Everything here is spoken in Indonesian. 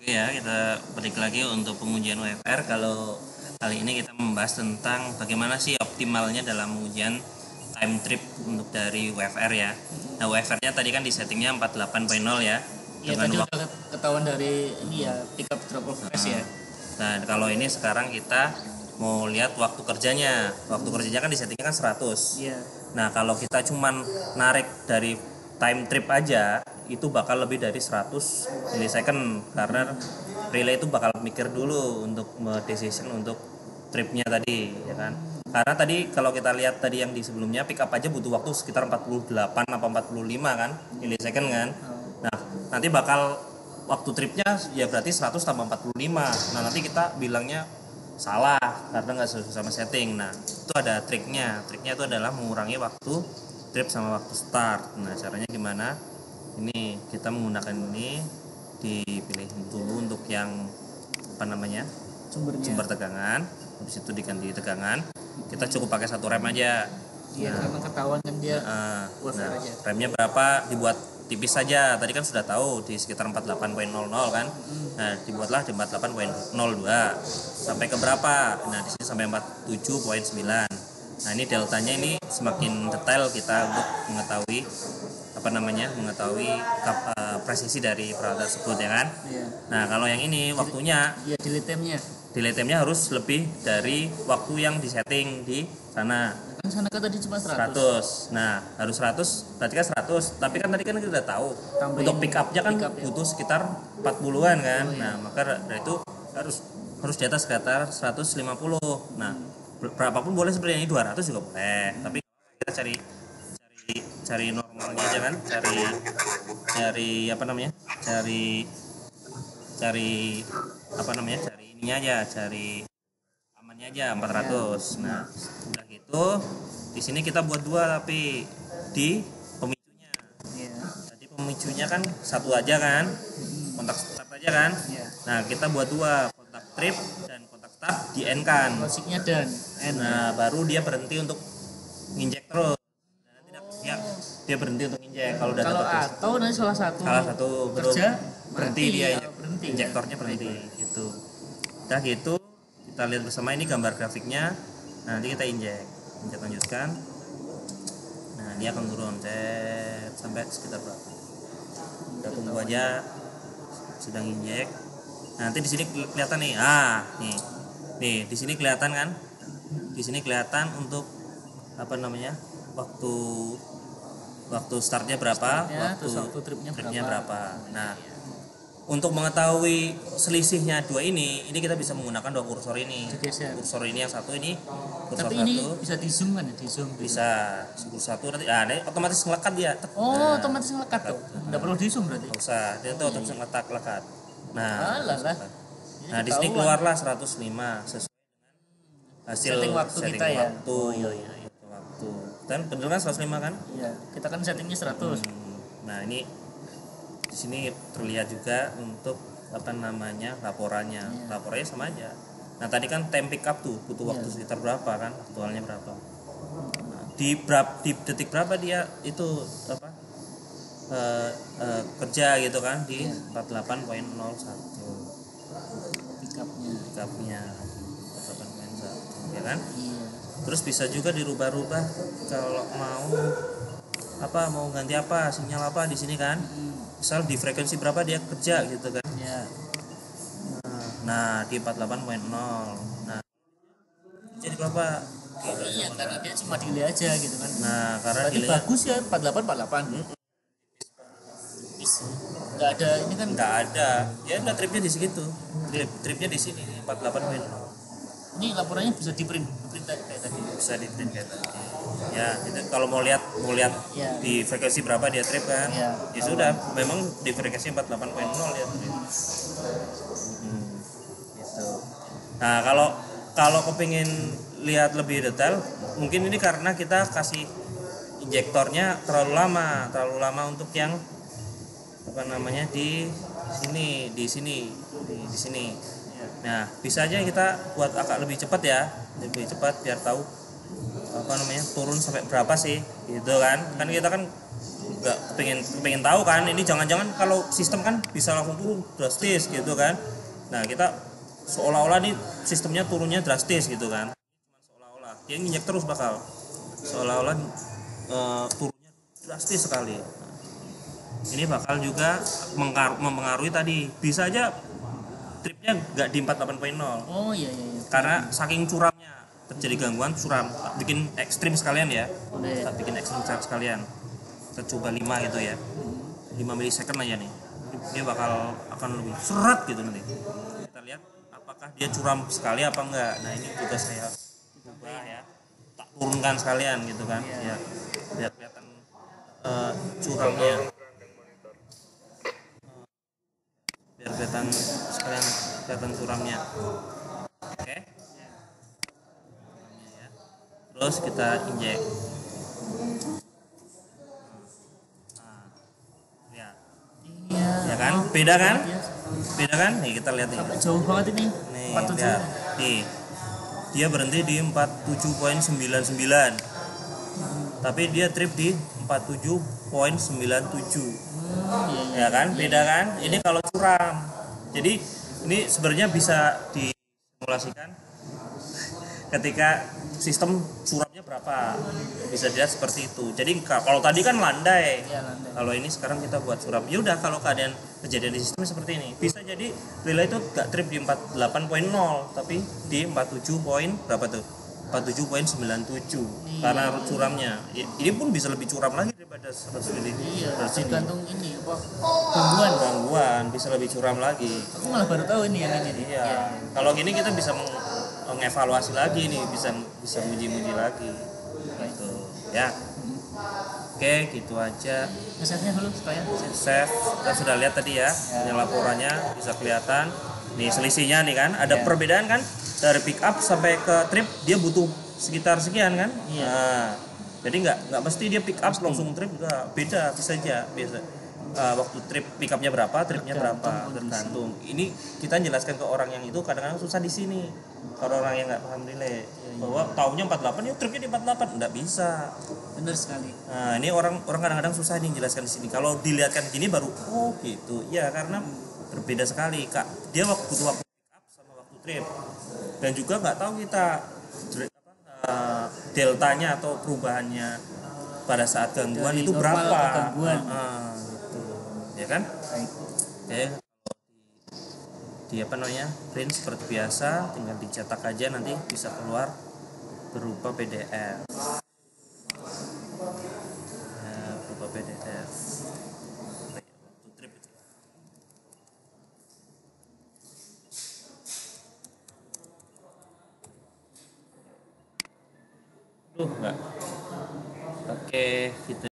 Oke ya, kita balik lagi untuk pengujian UFR. Kalau kali ini kita membahas tentang bagaimana sih optimalnya dalam pengujian time trip untuk dari UFR ya. Nah, UFR-nya tadi kan di settingnya 48.0 ya. Iya, tadi udah ketahuan dari ini ya, pick up drop off rest ya. Nah, kalau ini sekarang kita mau lihat waktu kerjanya. Waktu kerjanya kan di settingnya kan 100. Iya. Nah, kalau kita cuman narik dari time trip aja, itu bakal lebih dari 100 millisecond karena relay itu bakal mikir dulu untuk decision untuk tripnya tadi, ya kan? Karena tadi kalau kita lihat tadi yang di sebelumnya pick up aja butuh waktu sekitar 48 apa 45 kan millisecond kan. Nah, nanti bakal waktu tripnya ya berarti 100 tambah 45. Nah, nanti kita bilangnya salah karena nggak sesuai sama setting. Nah, itu ada triknya. Triknya itu adalah mengurangi waktu trip sama waktu start. Nah, caranya gimana? Ini kita menggunakan ini, dipilih dulu untuk yang apa namanya, sumber tegangan. Habis itu diganti tegangan. Kita cukup pakai satu rem aja. Iya, karena ketahuan kan dia nah, remnya berapa dibuat tipis saja. Tadi kan sudah tahu di sekitar 48.00 kan. Nah, dibuatlah di 48.02 sampai ke berapa? Nah, di sini sampai 47.9. Nah, ini deltanya ini semakin detail kita untuk mengetahui presisi dari peralatan tersebut ya kan. Iya. Nah, kalau yang ini waktunya delay time-nya harus lebih dari waktu yang disetting di sana. Kan sana kan tadi cuma 100. Nah, harus 100, berarti kan 100. Tapi kan tadi kan kita udah tahu untuk pick up-nya kan butuh sekitar 40-an kan. Nah, maka dari itu harus di atas sekitar 150. Nah, berapapun boleh sebenarnya, ini 200 juga boleh. Tapi kita cari normalnya aja kan. Cari ininya aja, cari amannya aja 400. Nah, udah gitu di sini kita buat dua tapi di pemicunya. Jadi pemicunya kan satu aja kan, kontak start aja kan. Nah, kita buat dua, kontak trip dan kontak start di N kan. Musiknya dan N. Nah, baru dia berhenti untuk nginjek terus. Dia berhenti untuk injek kalau udah dapat terus. Atau nanti salah satu kerja berhenti, dia berhenti, injektornya berhenti gitu. Udah gitu kita lihat bersama ini gambar grafiknya. Nah, nanti kita injek lanjutkan. Nah, dia akan turun sampai sekitar berapa. Kita tunggu aja, sedang injek. Nah, nanti di sini kelihatan nih. Nih di sini kelihatan kan? Di sini kelihatan untuk waktu startnya berapa, waktu tripnya berapa. Nah, untuk mengetahui selisihnya dua ini kita bisa menggunakan dua kursor ini. Kursor ini yang satu ini, kursor tapi satu. Ini bisa di zoom kan ya? Di zoom. Bisa, kursor satu nanti. Ini otomatis ngelekat dia. Otomatis ngelekat tuh. Enggak perlu di zoom berarti. Enggak usah, dia tuh otomatis ngelekat. Nah, nah di sini keluarlah 105 sesuai dengan hasil setting waktu kita ya. Waktu. Dan bener kan 105 kan? Iya, kita kan settingnya 100. Nah, ini di sini terlihat juga untuk laporannya. Laporannya sama aja. Nah, tadi kan time pick up tuh butuh waktu sekitar berapa kan? Aktualnya berapa? Nah, di detik berapa dia itu kerja gitu kan di 48.01 pick upnya 48.1 ya kan? Terus bisa juga dirubah-rubah kalau mau ganti sinyal apa di sini kan. Misal di frekuensi berapa dia kerja gitu kan. Nah, di 48.0. Nah, jadi berapa? Iya, karena dia cuma delay aja gitu kan. Nah, karena delay bagus ya 48. Enggak ada ini kan. Enggak ada. Ya udah tripnya di segitu. Tripnya di sini 48.0. Ini laporannya bisa di print kayak tadi. Bisa di print kayak tadi. Ya, itu kalau mau lihat di frekuensi berapa dia trip kan. Ya sudah, memang di frekuensi 48.0 dia trip. Gitu. Nah, kalau kepingin lihat lebih detail, mungkin ini karena kita kasih injektornya terlalu lama untuk yang di sini. Nah, bisa aja kita buat agak lebih cepat biar tahu turun sampai berapa sih gitu kan. Kan kita kan nggak pengen tahu kan, ini jangan-jangan kalau sistem kan bisa langsung turun drastis gitu kan. Nah kita seolah-olah nih sistemnya turunnya drastis gitu kan, seolah-olah dia nginjek terus bakal seolah-olah turunnya drastis sekali. Ini bakal juga mempengaruhi tadi, bisa aja tripnya nggak di 48.0 Oh iya iya, iya. karena saking curamnya terjadi gangguan suram. Bikin ekstrim sekalian ya, Udah ya. tak bikin ekstrim sekalian, kita coba 5 gitu ya, 5 milisecond aja nih, dia akan lebih seret gitu. Nanti kita lihat apakah dia curam sekali apa enggak. Nah ini juga saya ubah ya, tak turunkan sekalian gitu kan ya, biar kelihatan curamnya, biar kelihatan sekalian, kelihatan curamnya. Oke. Terus kita injek. Nah, ya. Iya. Ya kan? Beda kan? Beda kan? Nih kita lihat nih. Sampai jauh banget ini. Nih, 47. lihat. Nih. Dia berhenti di 47.99. Tapi dia trip di 47.97. Iya, Ya kan? Beda kan? Ini kalau curam. Jadi ini sebenarnya bisa disimulasikan ketika sistem suramnya berapa, bisa dilihat seperti itu. Jadi kalau tadi kan landai, Iya, landai. kalau ini sekarang kita buat suram. Ya udah, kalau keadaan kejadian di sistem seperti ini, bisa jadi relay itu gak trip di 48.0 tapi di 47 poin berapa tuh, 47.97 karena curamnya. Ini pun bisa lebih curam lagi daripada 100 mili. Iya, Dari sini. tergantung ini apa Gangguan bisa lebih curam lagi. Aku malah baru tahu ini yang ini nih. Iya. Kalau gini kita bisa mengevaluasi lagi nih, bisa muji-muji lagi. Gitu. Ya. Oke, gitu aja. Ngesetnya dulu supaya Save, kita sudah lihat tadi ya. Ini laporannya bisa kelihatan. Nih selisihnya nih kan, ada perbedaan kan dari pick up sampai ke trip dia butuh sekitar sekian kan. Iya. Nah, jadi nggak mesti dia pick up langsung trip, nggak, beda, bisa aja biasa. Waktu trip pick upnya berapa, tripnya berapa, tergantung. Ini kita jelaskan ke orang yang itu kadang-kadang susah di sini. Kalau orang yang nggak paham relay, bahwa taunya 48 ya tripnya di 48, nggak bisa. benar sekali. Nah ini orang kadang-kadang susah nih jelaskan di sini. Kalau dilihatkan gini baru oh gitu ya, karena berbeda sekali kak. Dia butuh waktu pick up sama waktu trip, dan juga nggak tahu kita deltanya atau perubahannya pada saat gangguan Dari itu normal berapa ke gangguan. gitu. Ya kan. Oke, di apa namanya print seperti biasa, tinggal dicetak aja, nanti bisa keluar berupa PDF. Berupa PDF. Waktu trip itu. Enggak. Oke, gitu.